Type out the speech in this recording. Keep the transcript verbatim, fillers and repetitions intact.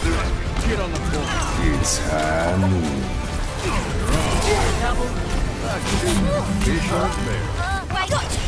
Get on the floor. It's high noon. Double. Fish on bear. Wait.